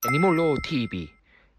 애니몰로 TV.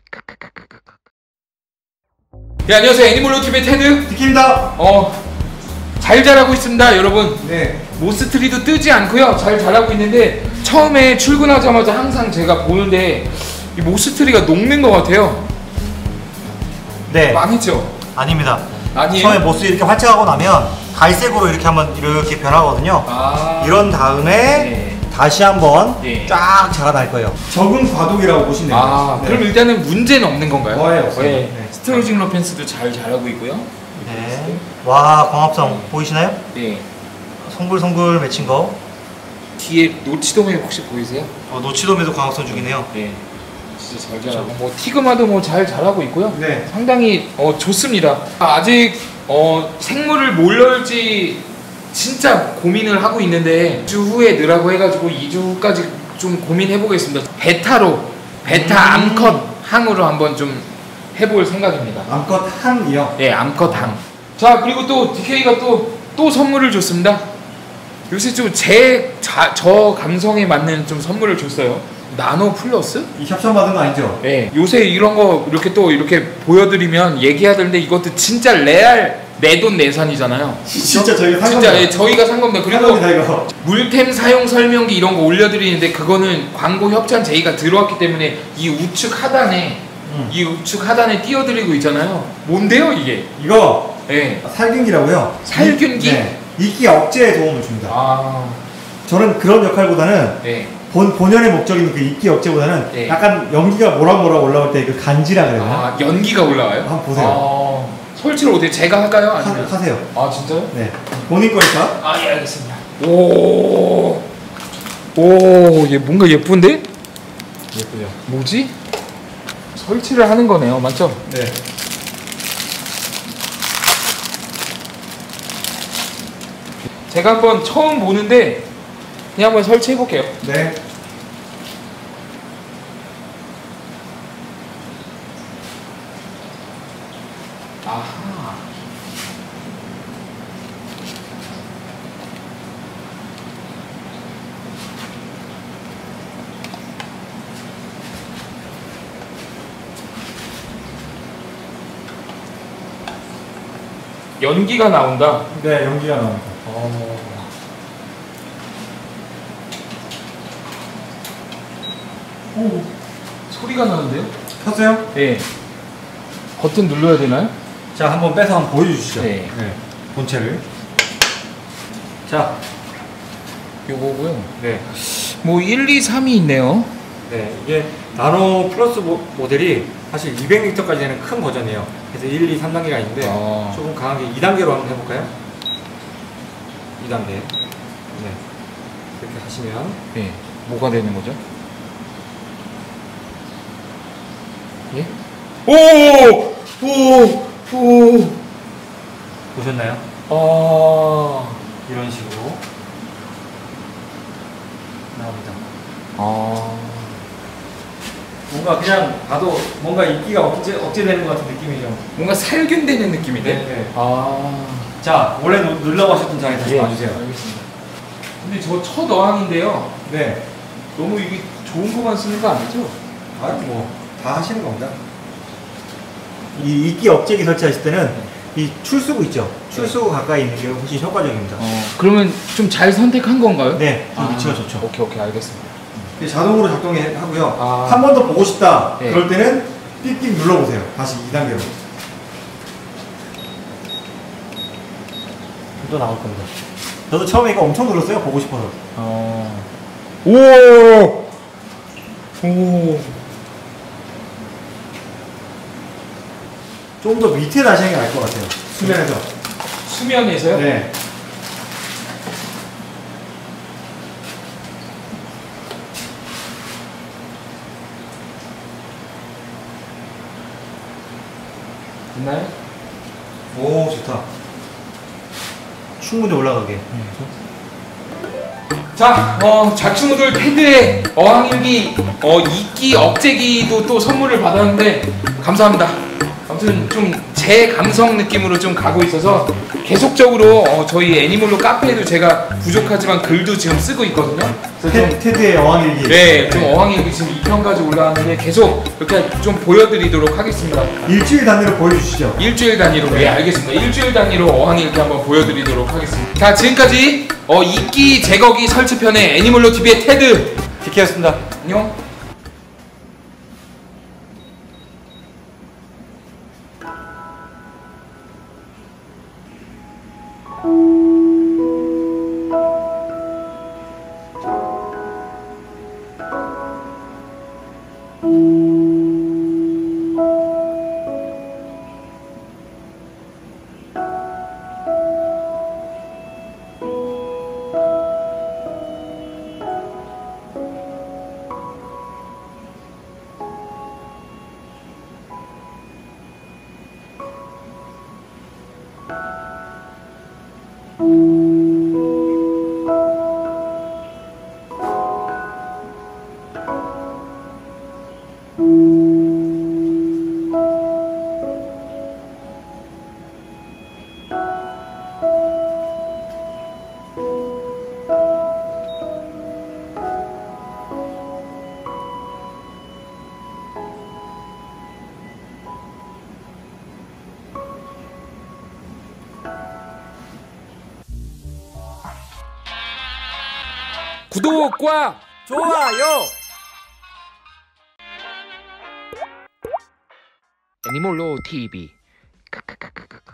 네, 안녕하세요. 애니몰로 TV 테드 디키입니다. 잘 자라고 있습니다, 여러분. 네. 모스트리도 뜨지 않고요. 잘 자라고 있는데 처음에 출근하자마자 항상 제가 보는데 이 모스트리가 녹는 것 같아요. 네. 망했죠? 아닙니다. 아니에요? 처음에 모스 이렇게 활착하고 나면 갈색으로 이렇게 한번 이렇게 변하거든요. 이런 다음에 네. 다시 한번 네. 쫙 자라날 거예요. 적응 과도기라고 보시면 됩니다. 그럼 일단은 문제는 없는 건가요? 없어요. 네. 네. 스트로징 로펜스도 잘 자라고 있고요. 네. 와, 광합성 보이시나요? 네. 송글송글 맺힌 거. 뒤에 노치돔에 혹시 보이세요? 노치돔에도 광합성 중이네요. 네. 진짜 잘 자라고, 뭐 티그마도 뭐 잘 자라고 있고요. 네. 상당히 좋습니다. 아직 생물을 뭘 넣을지 진짜 고민을 하고 있는데 2주 후에 넣으라고 해가지고 2주까지 좀 고민해 보겠습니다. 베타 암컷 항으로 한번 좀 해볼 생각입니다. 암컷 항이요? 네, 암컷 항. 자, 그리고 또 DK가 또 선물을 줬습니다. 요새 좀 저 감성에 맞는 좀 선물을 줬어요. 나노 플러스? 이 협찬 받은 거 아니죠? 네. 요새 이런 거 이렇게 보여드리면 얘기해야 되는데 이것도 진짜 레알 내돈내산이잖아요. 진짜 저희가 산 진짜 겁니다. 저희가 산 겁니다. 그리고 물템 사용 설명기 이런 거 올려드리는데 그거는 광고 협찬 제의가 들어왔기 때문에 이 우측 하단에 띄워드리고 있잖아요. 뭔데요 이게? 이거 네. 살균기라고요. 살균기? 네. 이끼 억제에 도움을 줍니다. 저는 그런 역할보다는 네. 본연의 목적인 그 이끼 억제보다는 네. 약간 연기가 모락모락 올라올 때 그 간지라 그래요. 연기가 올라와요? 한번 보세요. 설치를 어떻게 제가 할까요? 아니면? 하세요. 진짜요? 네. 본인 거니까. 예, 알겠습니다. 얘 뭔가 예쁜데? 예쁘죠. 뭐지? 설치를 하는 거네요, 맞죠? 네. 제가 한번 처음 보는데 그냥 한번 설치해 볼게요. 네. 아하. 연기가 나온다. 네, 연기가 나옵니다. 오, 소리가 나는데요? 켰어요? 네. 버튼 눌러야 되나요? 자, 한번 빼서 한번 보여주시죠. 네. 본체를. 자, 요거고요. 네. 뭐 1, 2, 3이 있네요. 네, 이게 나노 플러스 모델이 사실 200리터까지 되는 큰 버전이에요. 그래서 1, 2, 3단계가 있는데 조금 강하게 2단계로 한번 해볼까요? 2단계. 네. 이렇게 하시면 네. 뭐가 되는 거죠? 예? 오! 보셨나요? 이런 식으로 나옵니다. 뭔가 그냥 봐도 뭔가 인기가 억제되는 것 같은 느낌이죠. 뭔가 살균되는 느낌인데? 네. 자, 원래 넣으려고 하셨던 자리 다시 놔주세요. 알겠습니다. 근데 저 첫 어항인데요. 네. 너무 이게 좋은 거만 쓰는 거 아니죠? 다 하시는 겁니다. 이 이끼 억제기 설치하실 때는 이 출수구 있죠? 출수구 가까이 있는 게 훨씬 효과적입니다. 그러면 좀 잘 선택한 건가요? 네, 위치가 좋죠. 오케이, 알겠습니다. 자동으로 작동하고요. 아. 한 번 더 보고 싶다. 네. 그럴 때는 띡띡 눌러보세요. 다시 2단계로. 또 나올 겁니다. 저도 처음에 이거 엄청 눌렀어요. 보고 싶어서. 오! 좀 더 밑에 다시 하는 게 나을 것 같아요. 수면에서. 수면에서요? 네. 됐나요? 오, 좋다. 충분히 올라가게. 자, 자충우돌 테드의 어항일기 이끼 억제기도 또 선물을 받았는데 감사합니다. 아무튼 좀 제 감성 느낌으로 좀 가고 있어서 계속적으로 저희 애니몰로 카페에도 제가 부족하지만 글도 지금 쓰고 있거든요. 그래서 좀 테드의 어항일기. 네, 좀 어항일기 지금 2편까지 올라왔는데 계속 이렇게 좀 보여드리도록 하겠습니다. 일주일 단위로 보여주시죠. 일주일 단위로. 네, 알겠습니다. 일주일 단위로 어항일기 한번 보여드리도록 하겠습니다. 자, 지금까지 이끼 제거기 설치편의 애니몰로 TV의 테드 디키였습니다. 안녕. 구독과 좋아요. 애니몰로 TV